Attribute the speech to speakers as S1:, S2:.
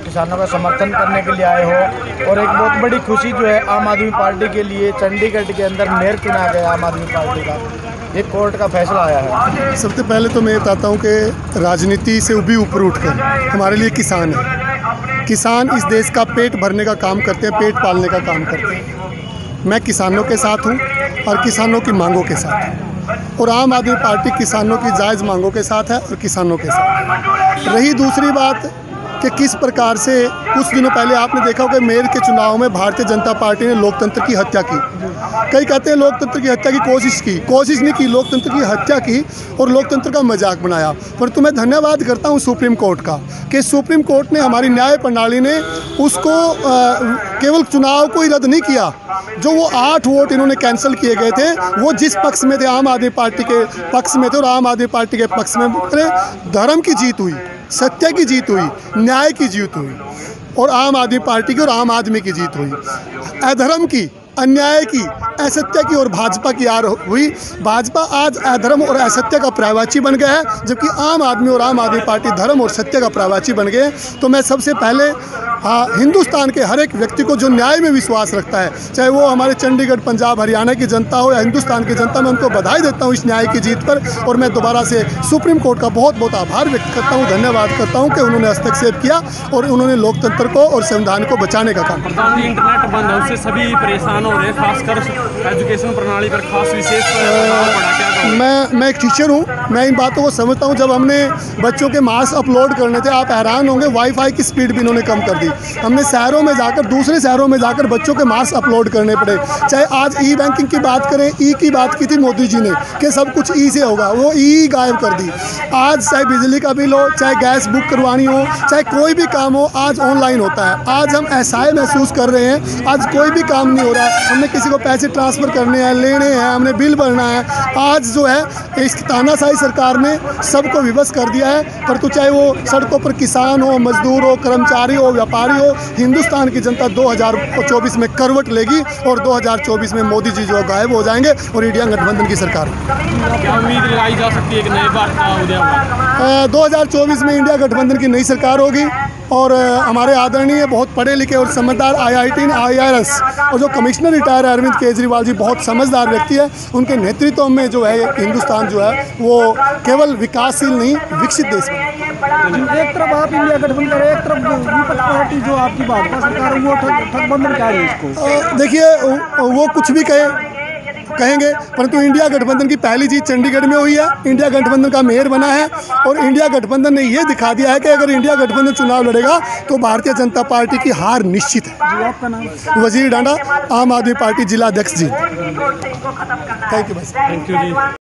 S1: किसानों का समर्थन करने के लिए आए हो। और एक बहुत बड़ी खुशी जो है आम आदमी पार्टी के लिए, चंडीगढ़ के अंदर मेयर चुना गया आम आदमी पार्टी का, ये कोर्ट का फैसला आया है।
S2: सबसे पहले तो मैं बताता हूँ कि राजनीति से भी ऊपर उठकर हमारे लिए किसान है। किसान इस देश का पेट भरने का काम करते हैं, पेट पालने का काम करते हैं। मैं किसानों के साथ हूँ और किसानों की मांगों के साथ हूँ, और आम आदमी पार्टी किसानों की जायज़ मांगों के साथ है और किसानों के साथ। रही दूसरी बात कि किस प्रकार से कुछ दिनों पहले आपने देखा होगा मेयर के चुनाव में भारतीय जनता पार्टी ने लोकतंत्र की हत्या की। कई कहते हैं लोकतंत्र की हत्या की कोशिश नहीं की, लोकतंत्र की हत्या की और लोकतंत्र का मजाक बनाया। परंतु मैं धन्यवाद करता हूं सुप्रीम कोर्ट का कि सुप्रीम कोर्ट ने, हमारी न्याय प्रणाली ने उसको केवल चुनाव को ही रद्द नहीं किया। जो वो 8 वोट इन्होंने कैंसिल किए गए थे, वो जिस पक्ष में थे, आम आदमी पार्टी के पक्ष में थे, और आम आदमी पार्टी के पक्ष में धर्म की जीत हुई, सत्य की जीत हुई, न्याय की जीत हुई, और आम आदमी पार्टी की और आम आदमी की जीत हुई। अधर्म की, अन्याय की, असत्य की और भाजपा की हार हुई। भाजपा आज अधर्म और असत्य का पर्यायवाची बन गया है, जबकि आम आदमी और आम आदमी पार्टी धर्म और सत्य का पर्यायवाची बन गए। तो मैं सबसे पहले हिंदुस्तान के हर एक व्यक्ति को जो न्याय में विश्वास रखता है, चाहे वो हमारे चंडीगढ़, पंजाब, हरियाणा की जनता हो या हिंदुस्तान की जनता, मैं उनको बधाई देता हूँ इस न्याय की जीत पर। और मैं दोबारा से सुप्रीम कोर्ट का बहुत बहुत आभार व्यक्त करता हूँ, धन्यवाद करता हूँ कि उन्होंने हस्तक्षेप किया और उन्होंने लोकतंत्र को और संविधान को बचाने का काम किया।
S3: इंटरनेट बंद है, उससे सभी परेशान हो रहे हैं, खासकर एजुकेशन प्रणाली पर खास विशेष प्रभाव पड़ा। क्या
S2: मैं एक टीचर हूँ, मैं इन बातों को समझता हूँ। जब हमने बच्चों के मार्क्स अपलोड करने थे, आप हैरान होंगे, वाईफाई की स्पीड भी इन्होंने कम कर दी। हमने शहरों में जाकर, दूसरे शहरों में जाकर बच्चों के मार्क्स अपलोड करने पड़े। चाहे आज ई बैंकिंग की बात करें, ई की बात की थी मोदी जी ने कि सब कुछ ई से होगा, वो ई गायब कर दी। आज चाहे बिजली का बिल हो, चाहे गैस बुक करवानी हो, चाहे कोई भी काम हो, आज ऑनलाइन होता है। आज हम ऐसा महसूस कर रहे हैं, आज कोई भी काम नहीं हो रहा है। हमने किसी को पैसे ट्रांसफ़र करने हैं, लेने हैं, हमने बिल भरना है। आज जो है इस तानाशाही सरकार ने सबको विवश कर दिया है। परंतु चाहे वो सड़कों पर किसान हो, मजदूर हो, कर्मचारी हो, व्यापारी हो, हिंदुस्तान की जनता 2024 में करवट लेगी और 2024 में मोदी जी जो गायब हो जाएंगे और इंडिया गठबंधन की सरकार।
S3: क्या उम्मीद लगाई जा सकती है कि नए भारत का उदय होगा?
S2: 2024 में इंडिया गठबंधन की नई सरकार होगी और हमारे आदरणीय, बहुत पढ़े लिखे और समझदार IIT IRS और जो कमिश्नर रिटायर है अरविंद केजरीवाल जी, बहुत समझदार व्यक्ति है। उनके नेतृत्व में जो है हिंदुस्तान जो है वो केवल विकासशील नहीं, विकसित देश में।
S1: एक तरफ आप इंडिया गठबंधन कर रहे हैं, एक तरफ विपक्ष पार्टी जो आपकी भाजपा सरकार है वो ठगबंधन क्या है इसको?
S2: देखिए, वो कुछ भी कहेंगे, परंतु इंडिया गठबंधन की पहली जीत चंडीगढ़ में हुई है। इंडिया गठबंधन का मेयर बना है और इंडिया गठबंधन ने ये दिखा दिया है कि अगर इंडिया गठबंधन चुनाव लड़ेगा तो भारतीय जनता पार्टी की हार निश्चित है।
S1: जी, आपका नाम?
S2: वजीर डांडा, आम आदमी पार्टी जिला अध्यक्ष जी। थैंक यू भाई।
S3: Thank you ji.